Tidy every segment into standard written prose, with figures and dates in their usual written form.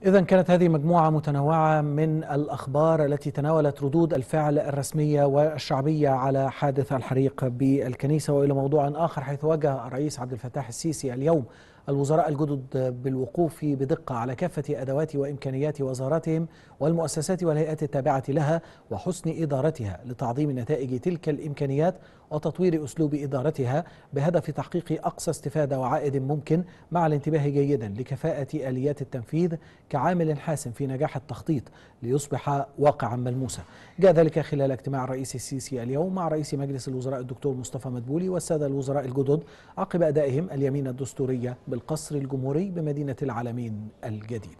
إذن كانت هذه مجموعة متنوعة من الأخبار التي تناولت ردود الفعل الرسمية والشعبية على حادث الحريق بالكنيسة. وإلى موضوع آخر، حيث وجه الرئيس عبد الفتاح السيسي اليوم الوزراء الجدد بالوقوف بدقة على كافة أدوات وإمكانيات وزاراتهم والمؤسسات والهيئات التابعة لها وحسن إدارتها لتعظيم نتائج تلك الإمكانيات وتطوير أسلوب إدارتها بهدف تحقيق أقصى استفادة وعائد ممكن، مع الانتباه جيدا لكفاءة آليات التنفيذ كعامل حاسم في نجاح التخطيط ليصبح واقعا ملموسا. جاء ذلك خلال اجتماع الرئيس السيسي اليوم مع رئيس مجلس الوزراء الدكتور مصطفى مدبولي والسادة الوزراء الجدد عقب أدائهم اليمين الدستورية بالقصر الجمهوري بمدينة العالمين الجديدة.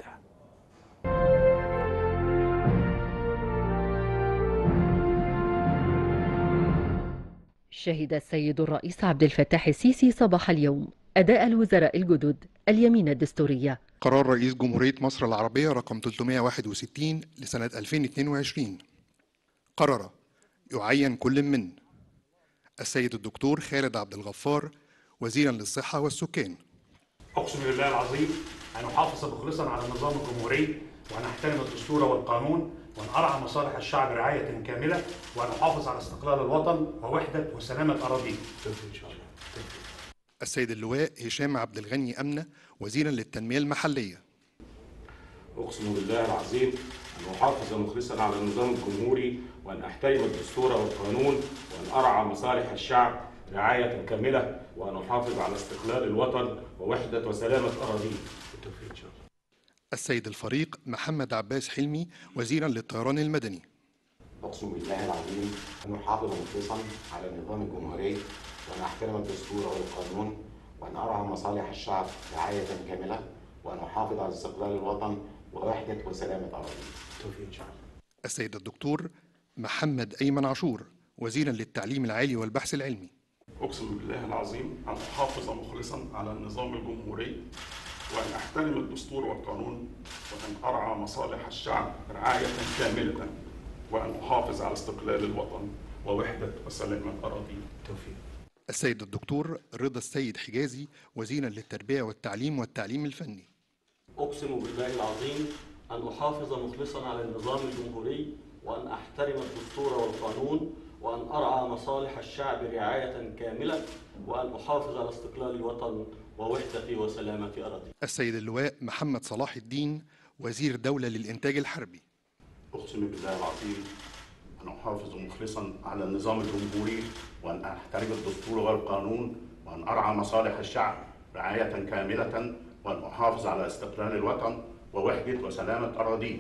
شهد السيد الرئيس عبد الفتاح السيسي صباح اليوم أداء الوزراء الجدد اليمين الدستورية. قرار رئيس جمهورية مصر العربية رقم 361 لسنة 2022 قرر يعين كل من السيد الدكتور خالد عبد الغفار وزيرا للصحة والسكان. أقسم بالله العظيم أن أحافظ مخلصا على النظام الجمهوري وأن أحترم الدستور والقانون وأن أرعى مصالح الشعب رعاية كاملة وأن أحافظ على استقلال الوطن ووحدة وسلامة أراضيه. السيد اللواء هشام عبد الغني أمنة وزيرا للتنمية المحلية. أقسم بالله العظيم أن أحافظ مخلصا على النظام الجمهوري وأن أحترم الدستور والقانون وأن أرعى مصالح الشعب رعاية كاملة وأن أحافظ على استقلال الوطن ووحدة وسلامة أراضيه. السيد الفريق محمد عباس حلمي وزيرا للطيران المدني. أقسم بالله العظيم أن أحافظ مخلصا على النظام الجمهوري وأن أحترم الدستور والقانون وأن أرعى مصالح الشعب رعاية كاملة وأن أحافظ على استقلال الوطن ووحدة وسلامة أراضيه. السيد الدكتور محمد أيمن عاشور وزيرا للتعليم العالي والبحث العلمي. أقسم بالله العظيم أن أحافظ مخلصا على النظام الجمهوري وأن أحترم الدستور والقانون وأن أرعى مصالح الشعب رعاية كاملة وأن أحافظ على استقلال الوطن ووحدة وسلامة أراضيه. السيد الدكتور رضا السيد حجازي وزيرا للتربية والتعليم والتعليم الفني. أقسم بالله العظيم أن أحافظ مخلصا على النظام الجمهوري وأن أحترم الدستور والقانون وأن أرعى مصالح الشعب رعاية كاملة وأن أحافظ على استقلال الوطن ووحدة وسلامة أراضيه. السيد اللواء محمد صلاح الدين وزير دولة للإنتاج الحربي. أقسم بالله العظيم أن أحافظ مخلصا على النظام الجمهوري وأن أحترم الدستور والقانون وأن أرعى مصالح الشعب رعاية كاملة وأن أحافظ على استقلال الوطن ووحدة وسلامة أراضيه.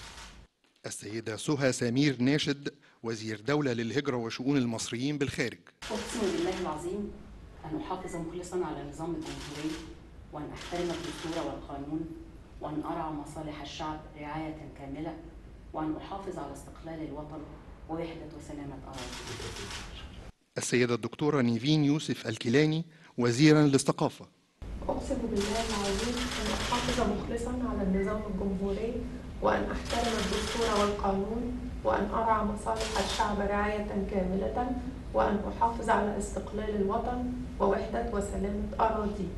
السيدة سهى سمير ناشد وزير دولة للهجرة وشؤون المصريين بالخارج. أقسم بالله العظيم أن أحافظ مخلصا على النظام الجمهوري وأن أحترم الدستور والقانون وأن أرعى مصالح الشعب رعاية كاملة وأن أحافظ على استقلال الوطن ووحدة وسلامة أراضيه. السيدة الدكتورة نيفين يوسف الكيلاني وزيرا للثقافة. أقسم بالله العظيم أن أحافظ مخلصا على النظام الجمهوري وأن أحترم الدستور والقانون وأن أرعى مصالح الشعب رعاية كاملة وأن أحافظ على استقلال الوطن ووحدة وسلامة أراضيه.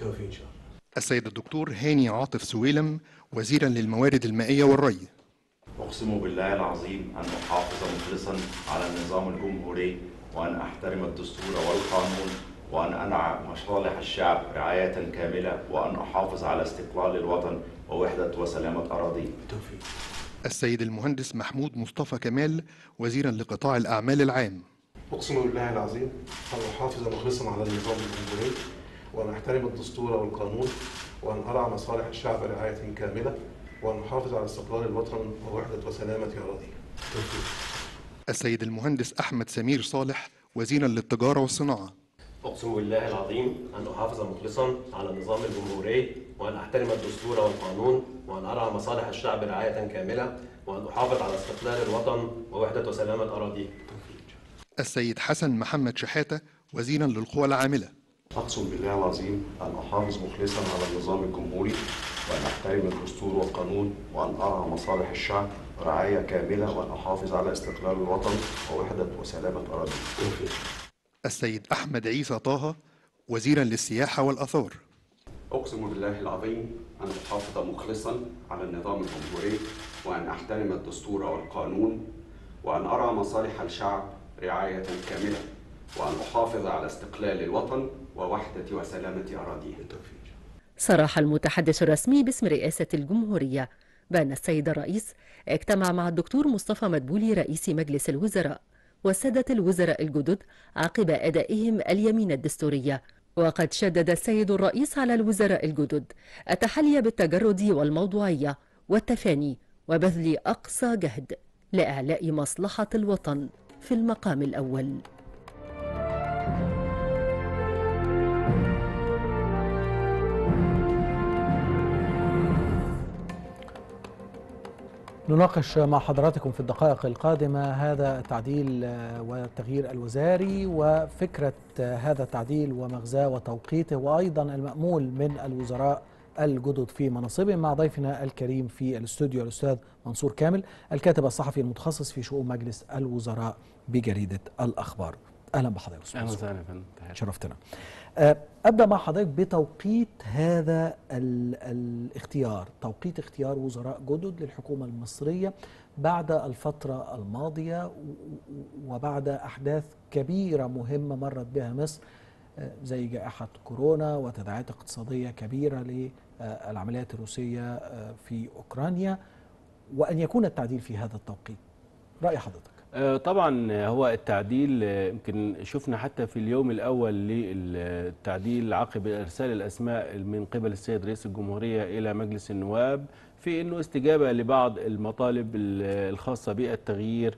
السيد الدكتور هاني عاطف سويلم وزيرا للموارد المائية والري. أقسم بالله العظيم أن أحافظ مخلصا على النظام الجمهوري وأن أحترم الدستور والقانون وأن أرعى مصالح الشعب رعاية كاملة وأن أحافظ على استقلال الوطن ووحدة وسلامة أراضيه. السيد المهندس محمود مصطفى كمال وزيرا لقطاع الأعمال العام. أقسم بالله العظيم أن أحافظ مخلصا على النظام الجمهوري وأن أحترم الدستور والقانون وأن أرعى مصالح الشعب رعاية كاملة وأن أحافظ على استقلال الوطن ووحدة وسلامة أراضيه. السيد المهندس أحمد سمير صالح وزيرا للتجارة والصناعة. أقسم بالله العظيم أن أحافظ مخلصا على النظام الجمهوري وأن أحترم الدستور والقانون وأن أرعى مصالح الشعب رعاية كاملة وأن أحافظ على استقلال الوطن ووحدة وسلامة أراضيه. السيد حسن محمد شحاتة وزيرا للقوى العاملة. أقسم بالله العظيم أن أحافظ مخلصا على النظام الجمهوري وأن أحترم الدستور والقانون وأن أرعى مصالح الشعب رعاية كاملة وأن أحافظ على استقلال الوطن ووحدة وسلامة أراضيه. السيد أحمد عيسى طه وزيرا للسياحة والآثار. أقسم بالله العظيم أن أحافظ مخلصا على النظام الجمهوري وأن أحترم الدستور والقانون وأن أرعى مصالح الشعب رعاية كاملة وأن أحافظ على استقلال الوطن ووحدة وسلامة أراضيه. صرح المتحدث الرسمي باسم رئاسة الجمهورية بأن السيد الرئيس اجتمع مع الدكتور مصطفى مدبولي رئيس مجلس الوزراء والسادة الوزراء الجدد عقب أدائهم اليمين الدستورية. وقد شدد السيد الرئيس على الوزراء الجدد التحلي بالتجرد والموضوعية والتفاني وبذل أقصى جهد لإعلاء مصلحة الوطن في المقام الأول. نناقش مع حضراتكم في الدقائق القادمة هذا التعديل والتغيير الوزاري وفكرة هذا التعديل ومغزاه وتوقيته وأيضا المأمول من الوزراء الجدد في مناصبهم مع ضيفنا الكريم في الاستوديو الأستاذ منصور كامل الكاتب الصحفي المتخصص في شؤون مجلس الوزراء بجريدة الأخبار. أهلا بحضرتك. أهلا وسهلا فندم. شرفتنا. أبدأ مع حضرتك بتوقيت هذا الاختيار، توقيت اختيار وزراء جدد للحكومة المصرية بعد الفترة الماضية وبعد أحداث كبيرة مهمة مرت بها مصر زي جائحة كورونا وتداعيات اقتصادية كبيرة للعمليات الروسية في أوكرانيا، وأن يكون التعديل في هذا التوقيت. رأي حضرتك؟ طبعا هو التعديل يمكن شفنا حتى في اليوم الأول للتعديل عقب إرسال الأسماء من قبل السيد رئيس الجمهورية إلى مجلس النواب في أنه استجابة لبعض المطالب الخاصة بالتغيير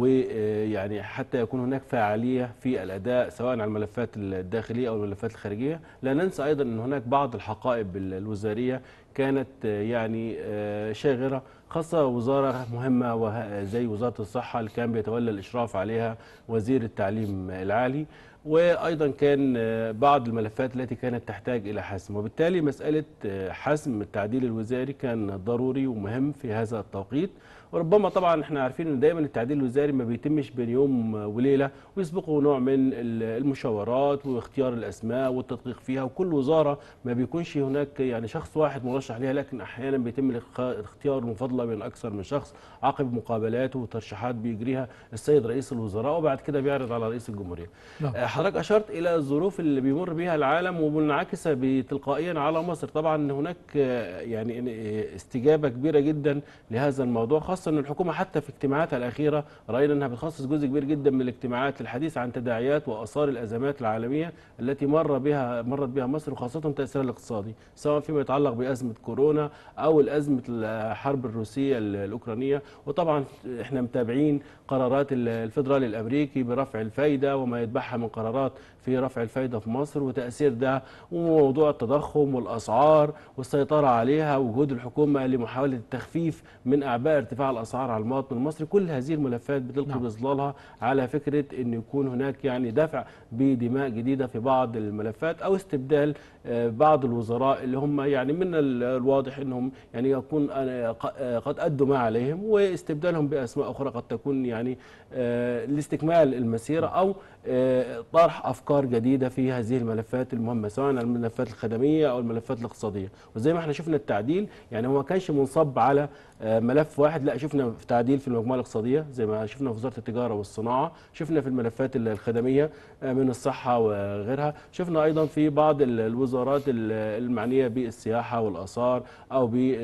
ويعني حتى يكون هناك فاعلية في الأداء سواء على الملفات الداخلية أو الملفات الخارجية. لا ننسى أيضا أن هناك بعض الحقائب الوزارية كانت يعني شاغرة، خاصة وزارة مهمة زي وزارة الصحة اللي كان بيتولى الإشراف عليها وزير التعليم العالي، وأيضا كان بعض الملفات التي كانت تحتاج إلى حسم، وبالتالي مسألة حسم التعديل الوزاري كان ضروري ومهم في هذا التوقيت. وربما طبعا احنا عارفين ان دايما التعديل الوزاري ما بيتمش بين يوم وليله، ويسبقه نوع من المشاورات واختيار الاسماء والتدقيق فيها، وكل وزاره ما بيكونش هناك يعني شخص واحد مرشح ليها، لكن احيانا بيتم الاختيار المفاضله بين اكثر من شخص عقب مقابلات وترشيحات بيجريها السيد رئيس الوزراء وبعد كده بيعرض على رئيس الجمهوريه. حضرتك اشرت الى الظروف اللي بيمر بها العالم ومنعكسه بتلقائيا على مصر. طبعا هناك يعني استجابه كبيره جدا لهذا الموضوع، خاصة أن الحكومة حتى في اجتماعاتها الأخيرة رأينا أنها بتخصص جزء كبير جدا من الاجتماعات للحديث عن تداعيات وآثار الأزمات العالمية التي مرت بها مصر، وخاصة تأثيرها الاقتصادي سواء فيما يتعلق بأزمة كورونا أو الأزمة الحرب الروسية الأوكرانية. وطبعا احنا متابعين قرارات الفيدرالي الأمريكي برفع الفايدة وما يتبعها من قرارات في رفع الفايدة في مصر وتأثير ده، وموضوع التضخم والأسعار والسيطرة عليها وجهود الحكومة لمحاولة التخفيف من أعباء ارتفاع الأسعار على المواطن المصري. كل هذه الملفات بتلقي بظلالها على فكرة أن يكون هناك يعني دفع بدماء جديدة في بعض الملفات أو استبدال بعض الوزراء اللي هم يعني من الواضح أنهم يعني يكون قد أدوا ما عليهم، واستبدالهم بأسماء أخرى قد تكون يعني لاستكمال المسيرة أو طرح أفكار جديدة في هذه الملفات المهمة سواء الملفات الخدمية أو الملفات الاقتصادية. وزي ما احنا شفنا التعديل يعني هو ما كانش منصب على ملف واحد، لا شفنا في تعديل في المجموعة الاقتصادية زي ما شفنا في وزارة التجارة والصناعة، شفنا في الملفات الخدمية من الصحة وغيرها، شفنا أيضا في بعض الوزارات المعنية بالسياحة والآثار أو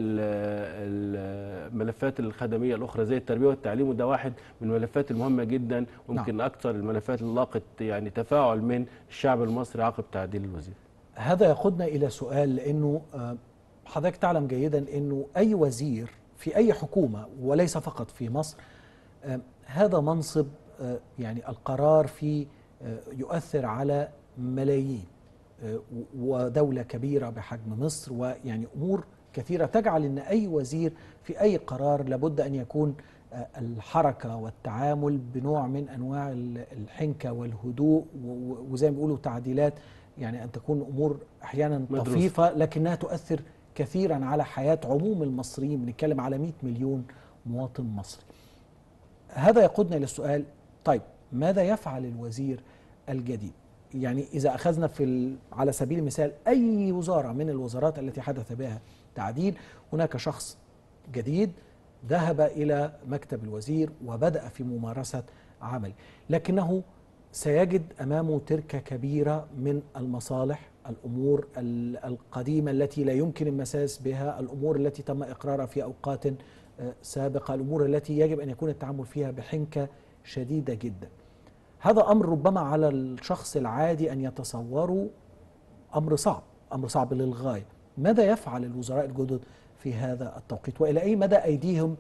بالملفات الخدمية الأخرى زي التربية والتعليم، وده واحد من الملفات المهمة جدا ويمكن أكثر الملفات اللي لاقت يعني تفاعل من الشعب المصري عقب تعديل الوزير. هذا يقودنا إلى سؤال، لأنه حضرتك تعلم جيدا أنه أي وزير في أي حكومة وليس فقط في مصر هذا منصب يعني القرار فيه يؤثر على ملايين ودولة كبيرة بحجم مصر، ويعني أمور كثيرة تجعل أن أي وزير في أي قرار لابد أن يكون الحركة والتعامل بنوع من أنواع الحنكة والهدوء، وزي ما بيقولوا تعديلات يعني أن تكون أمور أحيانا طفيفة لكنها تؤثر كثيرا على حياة عموم المصريين. بنتكلم على 100 مليون مواطن مصري. هذا يقودنا إلى السؤال، طيب ماذا يفعل الوزير الجديد؟ يعني إذا أخذنا على سبيل المثال أي وزارة من الوزارات التي حدث بها تعديل، هناك شخص جديد ذهب إلى مكتب الوزير وبدأ في ممارسة عمل، لكنه سيجد أمامه تركة كبيرة من المصالح، الأمور القديمة التي لا يمكن المساس بها، الأمور التي تم إقرارها في أوقات سابقة، الأمور التي يجب أن يكون التعامل فيها بحنكة شديدة جدا. هذا أمر ربما على الشخص العادي أن يتصوره أمر صعب للغاية. ماذا يفعل الوزراء الجدد في هذا التوقيت، وإلى أي مدى أيديهم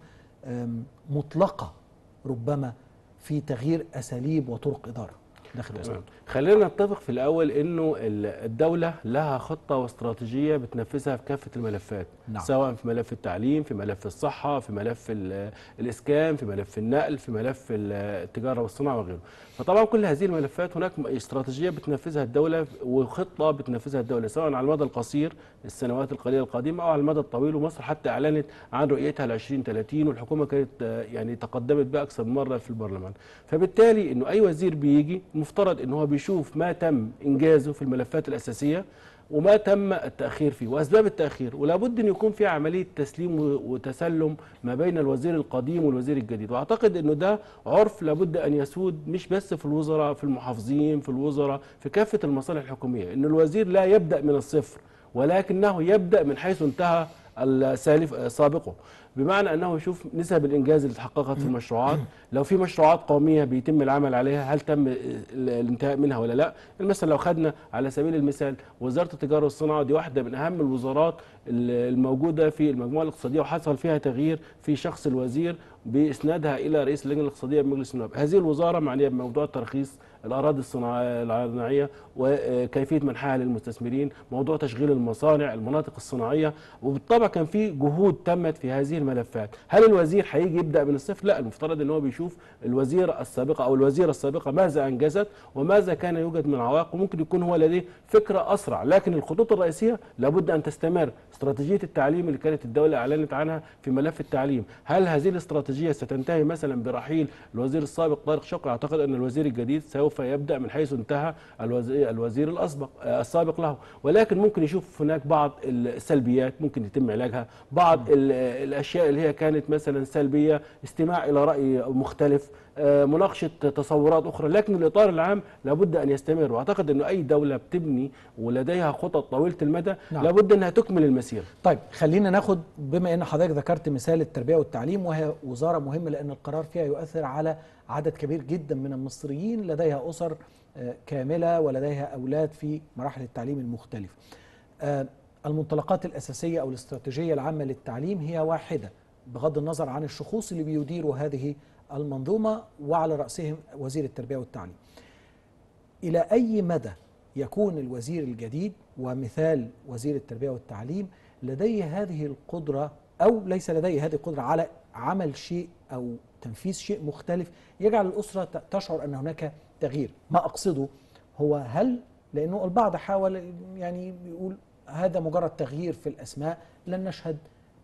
مطلقة ربما في تغيير أساليب وطرق إدارة داخل الوزارة؟ خلينا نتفق في الأول أنه الدولة لها خطة واستراتيجية بتنفذها في كافة الملفات. نعم. سواء في ملف التعليم، في ملف الصحة، في ملف الإسكان، في ملف النقل، في ملف التجارة والصناعة وغيره. فطبعا كل هذه الملفات هناك استراتيجية بتنفذها الدولة وخطة بتنفذها الدولة، سواء على المدى القصير السنوات القليلة القادمة أو على المدى الطويل. ومصر حتى أعلنت عن رؤيتها ل 2030، والحكومة كانت يعني تقدمت بها أكثر من مرة في البرلمان. فبالتالي إنه أي وزير بيجي مفترض إنه هو بيشوف ما تم إنجازه في الملفات الأساسية وما تم التأخير فيه وأسباب التأخير، ولا بد أن يكون في عملية تسليم وتسلم ما بين الوزير القديم والوزير الجديد. وأعتقد أنه ده عرف لابد أن يسود مش بس في الوزراء، في المحافظين، في الوزراء، في كافة المصالح الحكومية، أن الوزير لا يبدأ من الصفر ولكنه يبدأ من حيث انتهى السالف سابقه، بمعنى أنه يشوف نسب الإنجاز اللي تحققت في المشروعات، لو في مشروعات قومية بيتم العمل عليها هل تم الانتهاء منها ولا لا. مثلا لو خدنا على سبيل المثال وزارة التجارة والصناعة، دي واحدة من أهم الوزارات الموجودة في المجموعة الاقتصادية، وحصل فيها تغيير في شخص الوزير بإسنادها إلى رئيس اللجنة الاقتصادية بمجلس النواب. هذه الوزارة معنية بموضوع ترخيص الأراضي الصناعية وكيفية منحها للمستثمرين، موضوع تشغيل المصانع، المناطق الصناعية، وبالطبع كان في جهود تمت في هذه الملفات. هل الوزير هيجي يبدأ من الصفر؟ لا، المفترض ان هو بيشوف الوزيرة السابقة أو الوزيرة السابقة ماذا أنجزت وماذا كان يوجد من عوائق، وممكن يكون هو لديه فكرة أسرع. لكن الخطوط الرئيسية لابد أن تستمر. استراتيجية التعليم اللي كانت الدولة أعلنت عنها في ملف التعليم، هل هذه الاستراتيجية ستنتهي مثلا برحيل الوزير السابق طارق شوقي؟ أعتقد أن الوزير الجديد سوف يبدأ من حيث انتهى الوزير السابق له، ولكن ممكن يشوف هناك بعض السلبيات ممكن يتم علاجها، بعض الأشياء اللي هي كانت مثلا سلبية، استماع إلى رأي مختلف، مناقشة تصورات أخرى، لكن الإطار العام لابد أن يستمر. وأعتقد أن أي دولة بتبني ولديها خطط طويلة المدى لابد أنها تكمل المسيرة. طيب خلينا ناخد، بما أن حضرتك ذكرت مثال التربية والتعليم، وهي وزارة مهمة لأن القرار فيها يؤثر على عدد كبير جدا من المصريين لديها أسر كاملة ولديها أولاد في مراحل التعليم المختلفة. المنطلقات الأساسية أو الاستراتيجية العامة للتعليم هي واحدة بغض النظر عن الشخوص اللي بيديروا هذه المنظومة، وعلى رأسهم وزير التربية والتعليم. إلى أي مدى يكون الوزير الجديد ومثال وزير التربية والتعليم لديه هذه القدرة أو ليس لديه هذه القدرة على عمل شيء أو تنفيذ شيء مختلف يجعل الأسرة تشعر أن هناك تغيير؟ ما أقصده هو هل، لأنه البعض حاول يعني يقول هذا مجرد تغيير في الأسماء، لن نشهد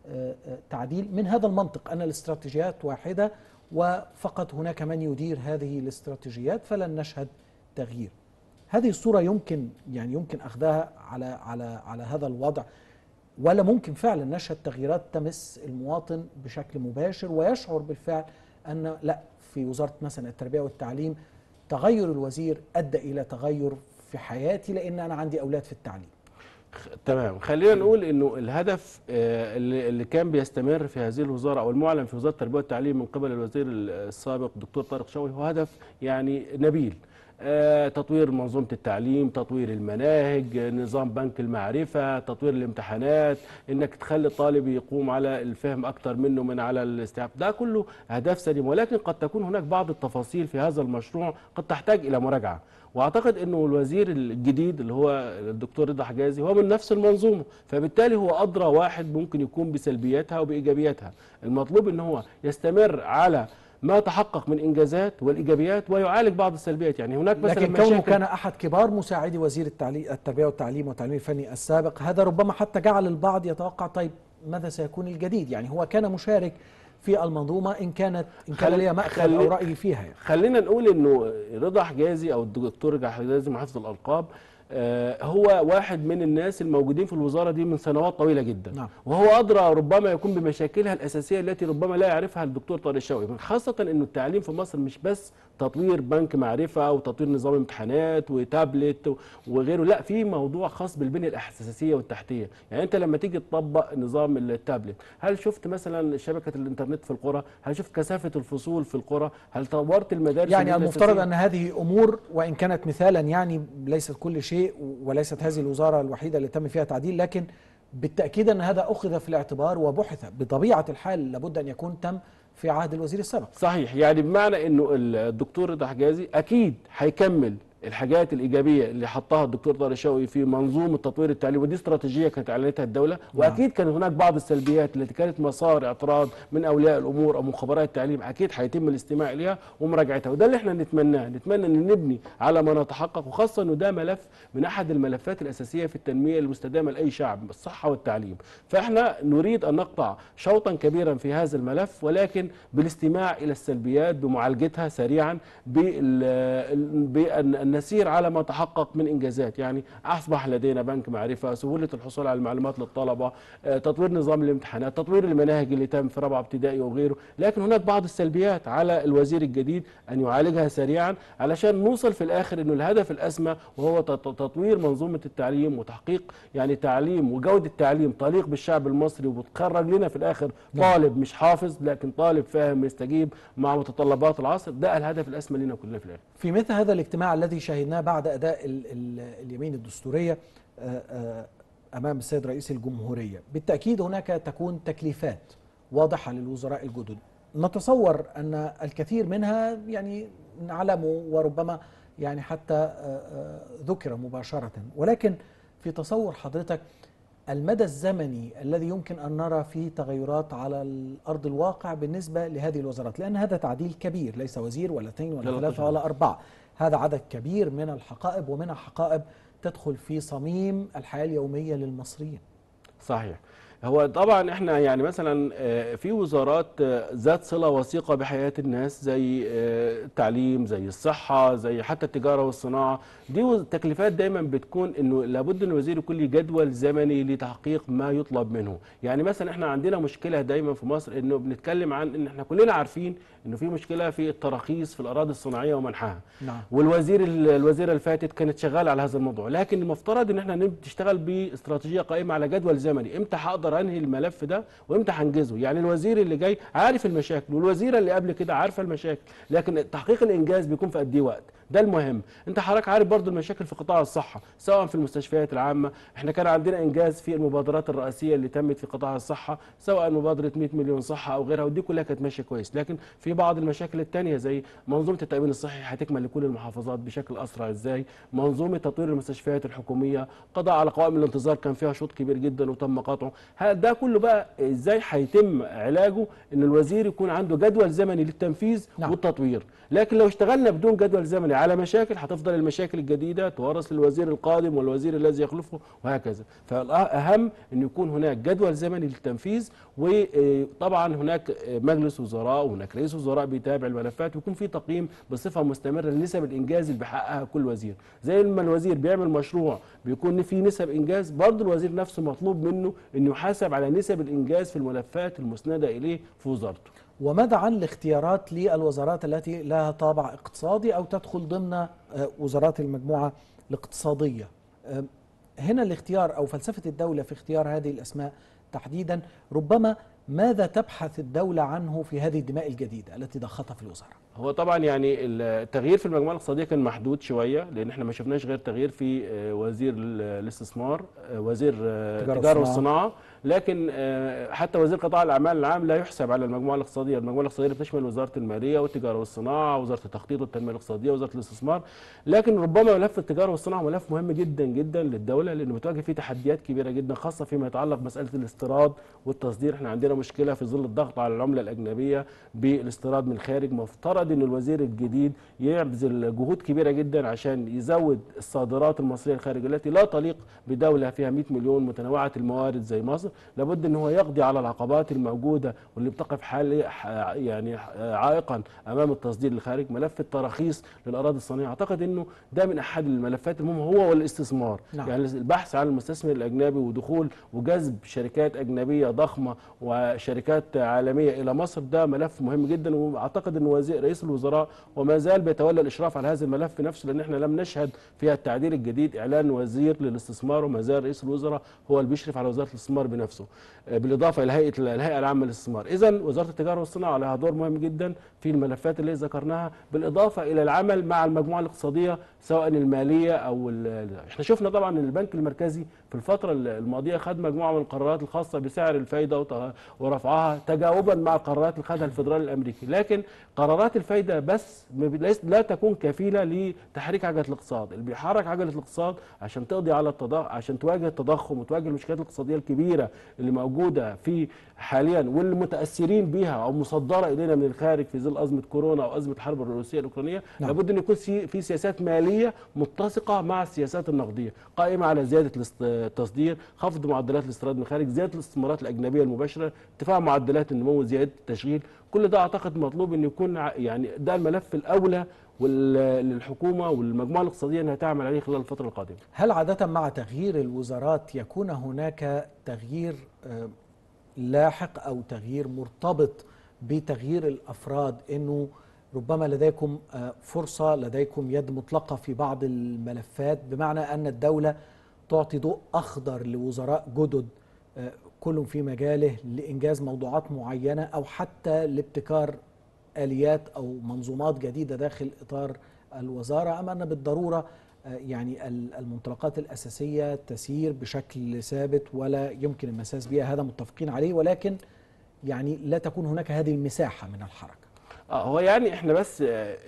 تعديل من هذا المنطق أن الاستراتيجيات واحدة وفقط هناك من يدير هذه الاستراتيجيات فلن نشهد تغيير. هذه الصورة يمكن أخذها على هذا الوضع، ولا ممكن فعلا نشهد تغييرات تمس المواطن بشكل مباشر ويشعر بالفعل أن لا، في وزارة مثلا التربية والتعليم تغير الوزير أدى إلى تغير في حياتي لأن أنا عندي أولاد في التعليم؟ تمام. خلينا نقول انه الهدف اللي كان بيستمر في هذه الوزاره او المعلن في وزاره التربيه والتعليم من قبل الوزير السابق الدكتور طارق شوقي هو هدف يعني نبيل. تطوير منظومه التعليم، تطوير المناهج، نظام بنك المعرفه، تطوير الامتحانات، انك تخلي الطالب يقوم على الفهم اكثر منه من على الاستيعاب، ده كله اهداف سليمه، ولكن قد تكون هناك بعض التفاصيل في هذا المشروع قد تحتاج الى مراجعه. واعتقد انه الوزير الجديد اللي هو الدكتور رضا حجازي هو من نفس المنظومه، فبالتالي هو ادرى واحد ممكن يكون بسلبياتها وبايجابياتها. المطلوب ان هو يستمر على ما تحقق من انجازات والايجابيات ويعالج بعض السلبيات. يعني هناك مثلا لكن كونه كان احد كبار مساعدي وزير التربيه والتعليم والتعليم الفني السابق، هذا ربما حتى جعل البعض يتوقع طيب ماذا سيكون الجديد؟ يعني هو كان مشارك في المنظومه ان كان لي مأخذ او راي فيها يعني. خلينا نقول انه رضا حجازي او الدكتور رضا حجازي محافظ الالقاب هو واحد من الناس الموجودين في الوزارة دي من سنوات طويلة جدا. نعم. وهو أدرى ربما يكون بمشاكلها الأساسية التي ربما لا يعرفها الدكتور طارق شوقي، خاصة أنه التعليم في مصر مش بس تطوير بنك معرفة أو تطوير نظام امتحانات وتابلت وغيره، لا، في موضوع خاص بالبنية الأساسية والتحتية. يعني أنت لما تيجي تطبق نظام التابلت، هل شفت مثلا شبكة الإنترنت في القرى؟ هل شفت كثافة الفصول في القرى؟ هل طورت المدارس؟ يعني المفترض أن هذه أمور وإن كانت مثالا يعني ليست كل شيء وليست هذه الوزارة الوحيدة اللي تم فيها تعديل، لكن بالتأكيد أن هذا أخذ في الاعتبار وبحث بطبيعة الحال، لابد أن يكون تم في عهد الوزير السابق. صحيح، يعني بمعنى أنه الدكتور رضا حجازي أكيد هيكمل الحاجات الإيجابية اللي حطها الدكتور طارق شوقي في منظومة تطوير التعليم، ودي استراتيجية كانت أعلنتها الدولة. وأكيد كان هناك بعض السلبيات التي كانت مسار اعتراض من أولياء الأمور أو من خبراء التعليم، أكيد هيتم الاستماع إليها ومراجعتها، وده اللي احنا نتمناه. نتمنى أن نبني على ما نتحقق، وخاصة أنه ده ملف من أحد الملفات الأساسية في التنمية المستدامة لأي شعب، الصحة والتعليم. فاحنا نريد أن نقطع شوطا كبيرا في هذا الملف، ولكن بالاستماع إلى السلبيات، بمعالجتها سريعا، بأن نسير على ما تحقق من إنجازات. يعني أصبح لدينا بنك معرفة، سهولة الحصول على المعلومات للطلبة، تطوير نظام الامتحانات، تطوير المناهج اللي تم في رابعة ابتدائي وغيره. لكن هناك بعض السلبيات على الوزير الجديد أن يعالجها سريعا علشان نوصل في الآخر أنه الهدف الأسمى وهو تطوير منظومة التعليم وتحقيق يعني تعليم وجودة تعليم تليق بالشعب المصري، وبتخرج لنا في الآخر طالب مش حافظ لكن طالب فاهم يستجيب مع متطلبات العصر. ده الهدف الأسمى لنا كلنا في الآخر. في مثل هذا الاجتماع الذي شاهدناه بعد أداء اليمين الدستورية أمام السيد رئيس الجمهورية، بالتأكيد هناك تكون تكليفات واضحة للوزراء الجدد، نتصور أن الكثير منها يعني نعلمه وربما يعني حتى ذكر مباشرة، ولكن في تصور حضرتك المدى الزمني الذي يمكن أن نرى فيه تغيرات على الأرض الواقع بالنسبة لهذه الوزارات، لأن هذا تعديل كبير، ليس وزير ولا اثنين ولا ثلاثة ولا أربعة، هذا عدد كبير من الحقائب، ومنها حقائب تدخل في صميم الحياة اليومية للمصريين. صحيح. هو طبعا احنا يعني مثلا في وزارات ذات صلة وثيقة بحياة الناس، زي التعليم، زي الصحة، زي حتى التجارة والصناعة. دي تكليفات دايما بتكون انه لابد ان الوزير يكون له جدول زمني لتحقيق ما يطلب منه. يعني مثلا احنا عندنا مشكلة دايما في مصر، انه بنتكلم عن ان احنا كلنا عارفين انه في مشكلة في التراخيص في الاراضي الصناعية ومنحها. نعم. الوزيرة اللي فاتت كانت شغالة على هذا الموضوع، لكن المفترض ان احنا نشتغل باستراتيجية قائمة على جدول زمني، امتى هقدر انهي الملف ده وامتى هنجزه. يعني الوزير اللي جاي عارف المشاكل، والوزيره اللي قبل كده عارفه المشاكل، لكن تحقيق الانجاز بيكون في قد ايه وقت، ده المهم. انت حضرتك عارف برضو المشاكل في قطاع الصحه، سواء في المستشفيات العامه، احنا كان عندنا انجاز في المبادرات الرئاسيه اللي تمت في قطاع الصحه، سواء مبادره 100 مليون صحه او غيرها، ودي كلها كانت ماشيه كويس. لكن في بعض المشاكل الثانيه زي منظومه التامين الصحي هتكمل لكل المحافظات بشكل اسرع ازاي، منظومه تطوير المستشفيات الحكوميه، قضاء على قوائم الانتظار كان فيها شوط كبير جدا وتم قطعه. ده كله بقى ازاي هيتم علاجه؟ ان الوزير يكون عنده جدول زمني للتنفيذ والتطوير. لكن لو اشتغلنا بدون جدول زمني على مشاكل، هتفضل المشاكل الجديدة تورث للوزير القادم والوزير الذي يخلفه وهكذا. فالأهم أن يكون هناك جدول زمني للتنفيذ، وطبعا هناك مجلس وزراء وهناك رئيس وزراء بيتابع الملفات، ويكون في تقييم بصفة مستمرة لنسب الإنجاز اللي بيحققها كل وزير. زي ما الوزير بيعمل مشروع بيكون في نسب إنجاز، برضه الوزير نفسه مطلوب منه أنه يحاسب على نسب الإنجاز في الملفات المسندة إليه في وزارته. وماذا عن الاختيارات للوزارات التي لها طابع اقتصادي أو تدخل ضمن وزارات المجموعة الاقتصادية؟ هنا الاختيار أو فلسفة الدولة في اختيار هذه الأسماء تحديدا، ربما ماذا تبحث الدولة عنه في هذه الدماء الجديدة التي ضختها في الوزارة؟ هو طبعا يعني التغيير في المجموعة الاقتصادية كان محدود شوية، لأن احنا ما شفناش غير تغيير في وزير الاستثمار، وزير التجارة والصناعة، لكن حتى وزير قطاع الأعمال العام لا يحسب على المجموعة الاقتصادية. المجموعة الاقتصادية بتشمل وزارة المالية والتجارة والصناعة، وزارة التخطيط والتنمية الاقتصادية، وزارة الاستثمار. لكن ربما ملف التجارة والصناعة ملف مهم جدا جدا للدولة، لأنه بتواجه فيه تحديات كبيرة جدا، خاصة فيما يتعلق بمسألة الاستيراد والتصدير. احنا عندنا مشكلة في ظل الضغط على العملة الأجنبية بالاستيراد من الخارج. مفترض ان الوزير الجديد يبذل جهود كبيرة جدا عشان يزود الصادرات المصرية الخارجية التي لا تليق بدولة فيها 100 مليون متنوعة الموارد زي مصر، لابد ان هو يقضي على العقبات الموجوده واللي بتقف يعني عائقا امام التصدير للخارج. ملف التراخيص للاراضي الصناعيه اعتقد انه ده من احد الملفات المهمه، هو والاستثمار. يعني البحث عن المستثمر الاجنبي ودخول وجذب شركات اجنبيه ضخمه وشركات عالميه الى مصر، ده ملف مهم جدا. واعتقد ان رئيس الوزراء وما زال بيتولى الاشراف على هذا الملف نفسه، لان احنا لم نشهد في التعديل الجديد اعلان وزير للاستثمار، وما زال رئيس الوزراء هو اللي بيشرف على وزاره الاستثمار بنفسه، بالاضافه الى الهيئه العامه للاستثمار. اذا وزاره التجاره والصناعه لها دور مهم جدا في الملفات اللي ذكرناها، بالاضافه الى العمل مع المجموعه الاقتصاديه سواء الماليه او احنا شفنا طبعا ان البنك المركزي في الفتره الماضيه خد مجموعه من القرارات الخاصه بسعر الفايده ورفعها تجاوبا مع القرارات اللي خدها الفدرالي الامريكي، لكن قرارات الفايده بس لا تكون كفيله لتحريك عجله الاقتصاد. اللي بيحرك عجله الاقتصاد عشان تقضي على عشان تواجه التضخم وتواجه المشكلات الاقتصاديه الكبيره اللي موجوده في حاليا واللي متاثرين بها او مصدره الينا من الخارج في ظل ازمه كورونا او ازمه الحرب الروسيه الاوكرانيه. لابد ان يكون في سياسات ماليه متسقه مع السياسات النقديه قائمه على زياده التصدير، خفض معدلات الاستيراد من الخارج، زياده الاستثمارات الاجنبيه المباشره، ارتفاع معدلات النمو، زياده التشغيل. كل ده اعتقد مطلوب ان يكون يعني ده الملف الاولى للحكومه والمجموعه الاقتصاديه انها تعمل عليه خلال الفتره القادمه. هل عاده مع تغيير الوزارات يكون هناك تغيير لاحق او تغيير مرتبط بتغيير الافراد، انه ربما لديكم فرصه، لديكم يد مطلقه في بعض الملفات، بمعنى ان الدوله تعطي ضوء اخضر لوزراء جدد كل في مجاله لإنجاز موضوعات معينة أو حتى لابتكار آليات أو منظومات جديدة داخل إطار الوزارة، أم أن بالضرورة يعني المنطلقات الأساسية تسير بشكل ثابت ولا يمكن المساس بها؟ هذا متفقين عليه، ولكن يعني لا تكون هناك هذه المساحة من الحركة. هو يعني احنا بس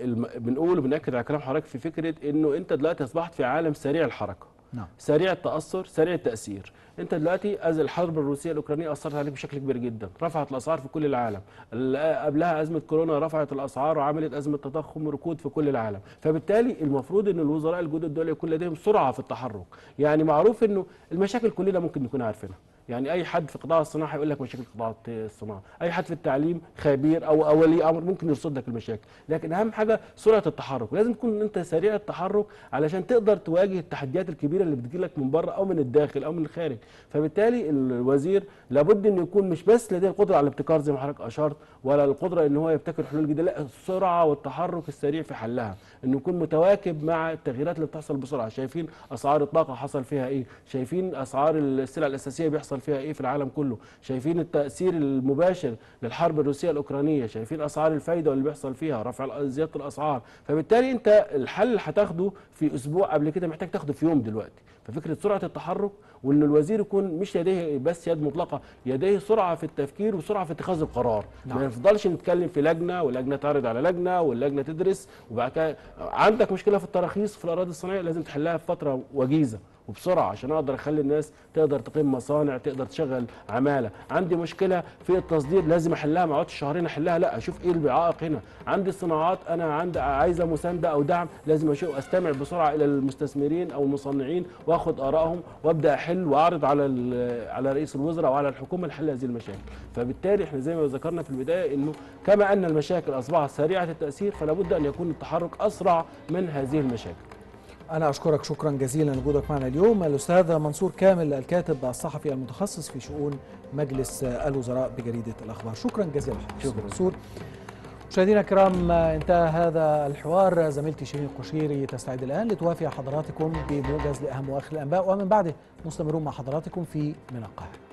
بنقول وبنأكد على كلام حضرتك في فكرة انه انت دلوقتي اصبحت في عالم سريع الحركة، نعم. سريع التأثر، سريع التأثير. انت دلوقتي الحرب الروسيه الاوكرانيه اثرت عليك بشكل كبير جدا، رفعت الاسعار في كل العالم. قبلها ازمه كورونا رفعت الاسعار وعملت ازمه تضخم وركود في كل العالم. فبالتالي المفروض ان الوزراء الجدد دول يكون لديهم سرعه في التحرك. يعني معروف انه المشاكل كلنا ممكن نكون عارفينها، يعني اي حد في قطاع الصناعه هيقول لك مشاكل قطاع الصناعه، اي حد في التعليم خبير او ولي امر ممكن يرصد لك المشاكل، لكن اهم حاجه سرعه التحرك، لازم تكون انت سريع التحرك علشان تقدر تواجه التحديات الكبيره اللي بتجي لك من بره او من الداخل او من الخارج. فبالتالي الوزير لابد انه يكون مش بس لديه القدره على الابتكار زي ما حضرتك اشرت، ولا القدره ان هو يبتكر حلول جديده، لا، السرعه والتحرك السريع في حلها، انه يكون متواكب مع التغييرات اللي بتحصل بسرعه. شايفين اسعار الطاقه حصل فيها ايه، شايفين اسعار السلع الاساسيه بيحصل فيها ايه في العالم كله، شايفين التاثير المباشر للحرب الروسيه الاوكرانيه، شايفين اسعار الفايده واللي بيحصل فيها، رفع زياده الاسعار. فبالتالي انت الحل اللي هتاخده في اسبوع قبل كده محتاج تاخده في يوم دلوقتي. ففكره سرعه التحرك وان الوزير يكون مش لديه بس يد مطلقه، يديه سرعه في التفكير وسرعه في اتخاذ القرار. نعم. ما نفضلش نتكلم في لجنه واللجنه تعرض على لجنه واللجنه تدرس، وبعد كده عندك مشكله في التراخيص في الاراضي الصناعيه لازم تحلها في فتره وجيزه وبسرعه عشان اقدر اخلي الناس تقدر تقيم مصانع، تقدر تشغل عماله. عندي مشكله في التصدير لازم احلها، ما اقعدش شهرين احلها، لا، اشوف ايه العائق هنا. عندي الصناعات انا عايزه مسانده او دعم، لازم اشوف استمع بسرعه الى المستثمرين او المصنعين واخد ارائهم وابدا احل واعرض على رئيس الوزراء وعلى الحكومه لحل هذه المشاكل. فبالتالي احنا زي ما ذكرنا في البدايه انه كما ان المشاكل اصبحت سريعه التاثير فلا بد ان يكون التحرك اسرع من هذه المشاكل. أنا أشكرك شكرا جزيلا لوجودك معنا اليوم الأستاذ منصور كامل، الكاتب الصحفي المتخصص في شؤون مجلس الوزراء بجريدة الأخبار. شكرا جزيلا شكرا منصور. مشاهدينا الكرام، انتهى هذا الحوار. زميلتي شيرين القشيري تستعد الآن لتوافي حضراتكم بموجز لأهم وآخر الأنباء، ومن بعده مستمرون مع حضراتكم في من القاهرة.